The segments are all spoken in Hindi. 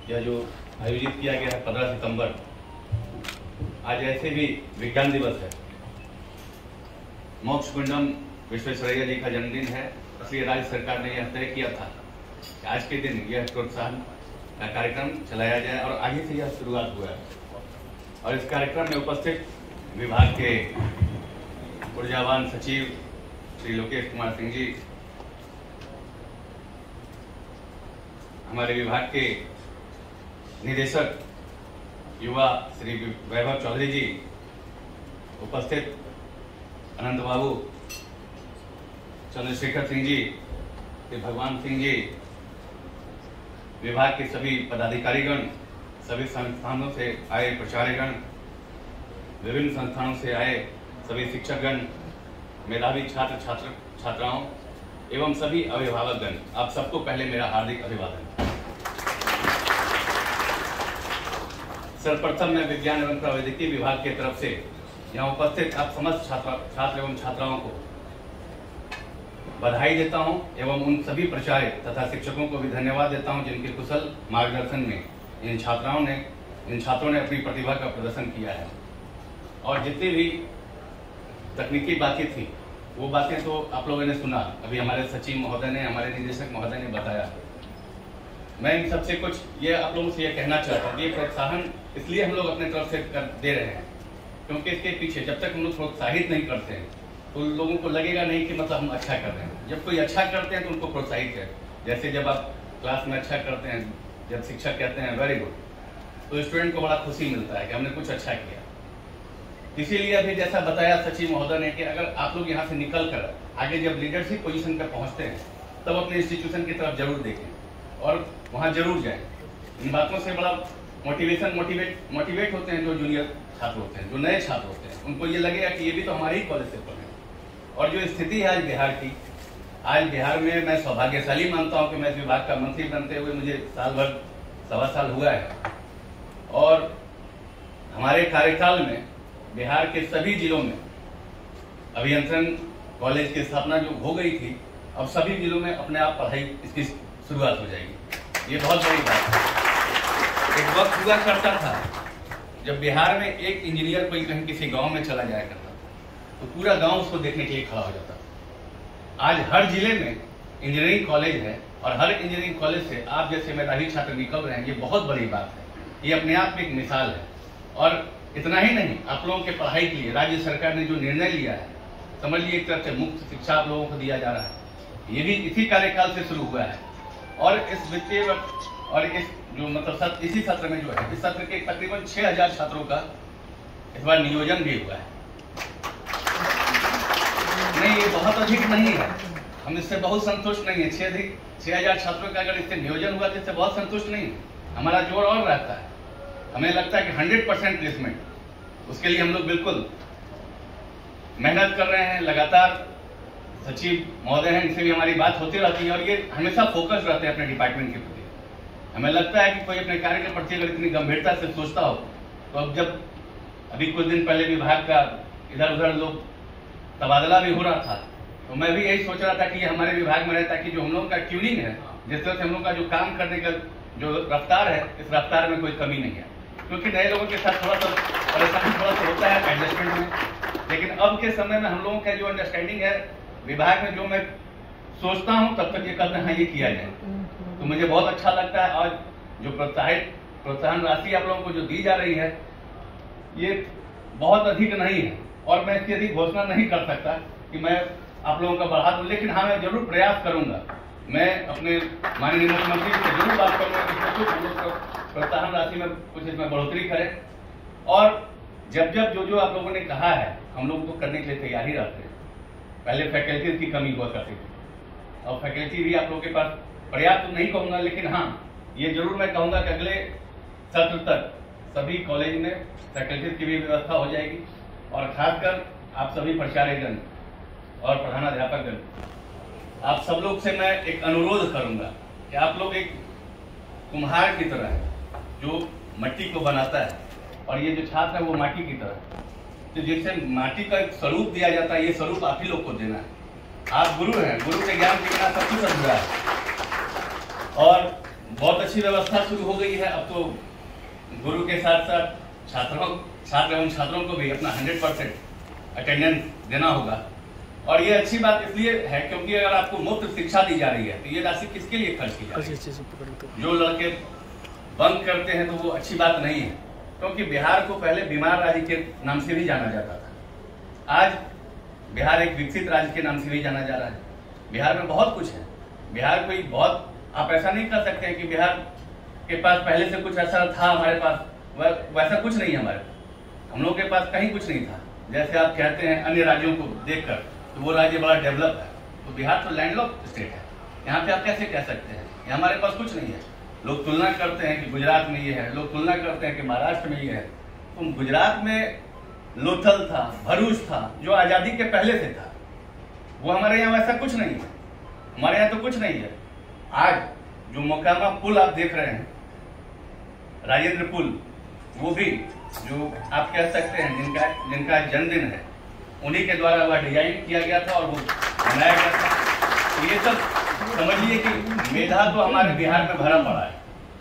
यह जो आयोजित किया गया है 15 सितंबर, आज ऐसे भी विज्ञान दिवस है। मोक्षगुंडम विश्वेश्वरैया जी का जन्मदिन है, इसलिए राज्य सरकार ने यह तय किया था कि आज के दिन यह प्रोत्साहन का कार्यक्रम चलाया जाए और आगे से यह शुरुआत हुआ है। और इस कार्यक्रम में उपस्थित विभाग के ऊर्जावान सचिव श्री लोकेश कुमार सिंह जी, हमारे विभाग के निदेशक युवा श्री वैभव चौधरी जी, उपस्थित अनंत बाबू, चंद्रशेखर सिंह जी, श्री भगवान सिंह जी, विभाग के सभी पदाधिकारीगण, सभी संस्थानों से आए प्राचार्यगण, विभिन्न संस्थानों से आए सभी शिक्षकगण, मेधावी छात्र छात्राओं एवं सभी अभिभावकगण, आप सबको पहले मेरा हार्दिक अभिवादन। सर्वप्रथम मैं विज्ञान एवं प्रौद्योगिकी विभाग की तरफ से यहाँ उपस्थित आप समस्त छात्र एवं छात्राओं को बधाई देता हूँ एवं उन सभी प्राचार्य तथा शिक्षकों को भी धन्यवाद देता हूँ जिनके कुशल मार्गदर्शन में इन छात्रों ने अपनी प्रतिभा का प्रदर्शन किया है। और जितनी भी तकनीकी बातें थी वो बातें तो आप लोगों ने सुना, अभी हमारे सचिव महोदय ने, हमारे निदेशक महोदय ने बताया। मैं इन सबसे कुछ ये आप लोगों से ये कहना चाहता हूँ, ये प्रोत्साहन इसलिए हम लोग अपने तरफ से दे रहे हैं क्योंकि इसके पीछे जब तक हम लोग प्रोत्साहित नहीं करते हैं तो उन लोगों को लगेगा नहीं कि मतलब हम अच्छा कर रहे हैं। जब कोई अच्छा करते हैं तो उनको प्रोत्साहित है। जैसे जब आप क्लास में अच्छा करते हैं, जब शिक्षक कहते हैं वेरी गुड, तो स्टूडेंट को बड़ा खुशी मिलता है कि हमने कुछ अच्छा किया। इसीलिए अभी जैसा बताया सचिव महोदय ने कि अगर आप लोग यहाँ से निकल कर आगे जब लीडरशिप पोजीशन पर पहुँचते हैं तब अपने इंस्टीट्यूशन की तरफ जरूर देखें और वहाँ जरूर जाएं। इन बातों से बड़ा मोटिवेट होते हैं जो जूनियर छात्र होते हैं, जो नए छात्र होते हैं, उनको ये लगेगा कि ये भी तो हमारे ही कॉलेज से पढ़े। और जो स्थिति है आज बिहार की, आज बिहार में मैं सौभाग्यशाली मानता हूँ कि मैं इस विभाग का मंत्री बनते हुए मुझे सवा साल हुआ है और हमारे कार्यकाल में बिहार के सभी जिलों में अभियंत्रण कॉलेज की स्थापना जो हो गई थी, अब सभी जिलों में अपने आप पढ़ाई इसकी शुरुआत हो जाएगी। ये बहुत बड़ी बात है। एक वक्त हुआ करता था जब बिहार में एक इंजीनियर कोई कहीं किसी गांव में चला जाया करता था तो पूरा गांव उसको देखने के लिए खड़ा हो जाता था। आज हर जिले में इंजीनियरिंग कॉलेज है और हर इंजीनियरिंग कॉलेज से आप जैसे मेधावी छात्र निकल रहे हैं, ये बहुत बड़ी बात है। ये अपने आप में एक मिसाल है। और इतना ही नहीं, आप लोगों के पढ़ाई के लिए राज्य सरकार ने जो निर्णय लिया है, समझ लीजिए एक तरफ से मुफ्त शिक्षा आप लोगों को दिया जा रहा है, ये भी इसी कार्यकाल से शुरू हुआ है। और इस वित्तीय और इस जो मतलब इसी सत्र में जो है, इस सत्र के तकरीबन 6000 छात्रों का इस बार नियोजन भी हुआ है। नहीं, ये बहुत अधिक नहीं है, हम इससे बहुत संतुष्ट नहीं है। 6000 छात्रों का अगर इससे नियोजन हुआ तो इससे बहुत संतुष्ट नहीं है। हमारा जोर और रहता है, हमें लगता है कि 100% प्लेसमेंट, उसके लिए हम लोग बिल्कुल मेहनत कर रहे हैं। लगातार सचिव महोदय हैं, इनसे भी हमारी बात होती रहती है और ये हमेशा फोकस रहते हैं अपने डिपार्टमेंट के प्रति। हमें लगता है कि कोई अपने कार्य के प्रति अगर इतनी गंभीरता से सोचता हो तो अब जब अभी कुछ दिन पहले विभाग का इधर उधर लोग तबादला भी हो रहा था तो मैं भी यही सोच रहा था कि ये हमारे विभाग में रहे ताकि जो हम लोगों का ट्यूनिंग है, जिस तरह से हम लोग का जो काम करने का जो रफ्तार है, इस रफ्तार में कोई कमी नहीं है। क्योंकि नए लोगों के साथ थोड़ा सा परेशानी थोड़ा सा होता है एडजस्टमेंट में, लेकिन अब के समय में हम लोगों का जो अंडरस्टैंडिंग है विभाग में, जो मैं सोचता हूँ तब तक ये कहते हैं ये किया जाए, तो मुझे बहुत अच्छा लगता है। और जो प्रोत्साहन राशि आप लोगों को जो दी जा रही है ये बहुत अधिक नहीं है और मैं इसकी अधिक घोषणा नहीं कर सकता कि मैं आप लोगों का बढ़ा दूं, लेकिन हाँ मैं जरूर प्रयास करूंगा। मैं अपने माननीय मुख्यमंत्री से जरूर बात करूंगा कि कुछ हम लोग प्रोत्साहन राशि में कुछ इसमें बढ़ोतरी करें। और जब जो आप लोगों ने कहा है हम लोग तो करने के लिए तैयार ही रहते हैं। पहले फैकल्टीज की कमी हुआ करती थी और फैकल्टी भी आप लोगों के पास पर्याप्त नहीं कहूंगा, लेकिन हाँ ये जरूर मैं कहूंगा कि अगले सत्र तक सभी कॉलेज में फैकल्टीज की भी व्यवस्था हो जाएगी। और खासकर आप सभी प्राचार्यगण और प्रधानाध्यापकगण, आप सब लोग से मैं एक अनुरोध करूंगा कि आप लोग एक कुम्हार की तरह है जो मिट्टी को बनाता है और ये जो छात्र है वो माटी की तरह, तो जिससे माटी का एक स्वरूप दिया जाता है, ये स्वरूप आप ही लोग को देना है। आप गुरु हैं, गुरु के ज्ञान के बिना सब कुछ अधूरा है। और बहुत अच्छी व्यवस्था शुरू हो गई है। अब तो गुरु के साथ साथ छात्र एवं छात्रों को भी अपना 100% अटेंडेंस देना होगा। और ये अच्छी बात इसलिए है क्योंकि अगर आपको मुफ्त शिक्षा दी जा रही है तो ये राशि किसके लिए खर्च की जा रही है? जो लड़के बंक करते हैं तो वो अच्छी बात नहीं है, क्योंकि बिहार को पहले बीमार राज्य के नाम से भी जाना जाता था। आज बिहार एक विकसित राज्य के नाम से भी जाना जा रहा है। बिहार में बहुत कुछ है। बिहार कोई बहुत, आप ऐसा नहीं कर सकते हैं कि बिहार के पास पहले से कुछ ऐसा था, हमारे पास वैसा कुछ नहीं है। हम लोगों के पास कहीं कुछ नहीं था। जैसे आप कहते हैं अन्य राज्यों को देखकर तो वो राज्य बड़ा डेवलप है, तो बिहार तो लैंडलॉक्ड स्टेट है। यहाँ पे आप कैसे कह सकते हैं कि हमारे पास कुछ नहीं है? लोग तुलना करते हैं कि गुजरात में ये है, लोग तुलना करते हैं कि महाराष्ट्र में ये है। तो गुजरात में लोथल था, भरूच था, जो आजादी के पहले से था। वो हमारे यहाँ वैसा कुछ नहीं है। हमारे यहाँ तो कुछ नहीं है। आज जो मोकामा पुल आप देख रहे हैं, राजेंद्र पुल, वो भी जो आप कह सकते हैं जिनका जन्मदिन है, उन्हीं के द्वारा वह डिजाइन किया गया था और वो बनाया गया था। तो ये सब समझिए कि मेधा तो हमारे बिहार में भरा पड़ा है।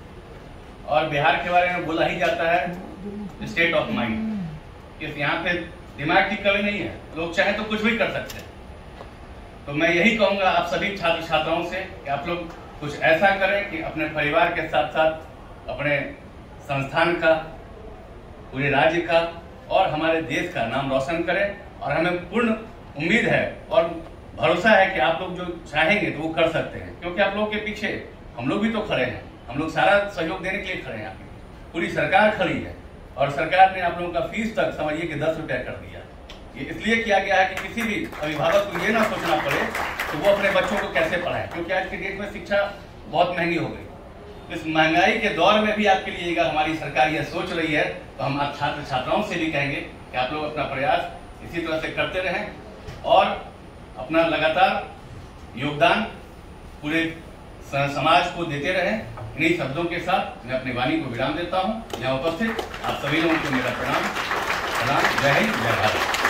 और बिहार के बारे में बोला ही जाता है स्टेट ऑफ माइंड। इस यहाँ पे दिमाग की कमी नहीं है, लोग चाहे तो कुछ भी कर सकते हैं। तो मैं यही कहूंगा आप सभी छात्र छात्राओं से कि आप लोग कुछ ऐसा करें कि अपने परिवार के साथ साथ अपने संस्थान का, पूरे राज्य का और हमारे देश का नाम रोशन करें। और हमें पूर्ण उम्मीद है और भरोसा है कि आप लोग जो चाहेंगे तो वो कर सकते हैं, क्योंकि आप लोगों के पीछे हम लोग भी तो खड़े हैं। हम लोग सारा सहयोग देने के लिए खड़े हैं। पूरी सरकार खड़ी है और सरकार ने आप लोगों का फीस तक समझिए कि 10 रुपया कर दिया। ये इसलिए किया गया है कि किसी भी अभिभावक को ये ना सोचना पड़े तो वो अपने बच्चों को कैसे पढ़ाए, क्योंकि आज के डेट में शिक्षा बहुत महंगी हो गई। इस महंगाई के दौर में भी आपके लिए हमारी सरकार यह सोच रही है, तो हम छात्र छात्राओं से भी कहेंगे कि आप लोग अपना प्रयास इसी तरह से करते रहें और अपना लगातार योगदान पूरे समाज को देते रहें। इन्हीं शब्दों के साथ मैं अपनी वाणी को विराम देता हूं। यहाँ उपस्थित आप सभी लोगों को मेरा प्रणाम। जय हिंद, जय भारत।